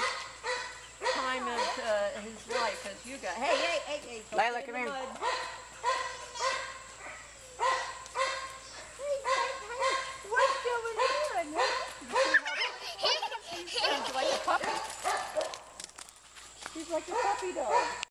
time of his life as you got. Hey, Lila, come here. What's going on? He's like a puppy. He's like a puppy dog.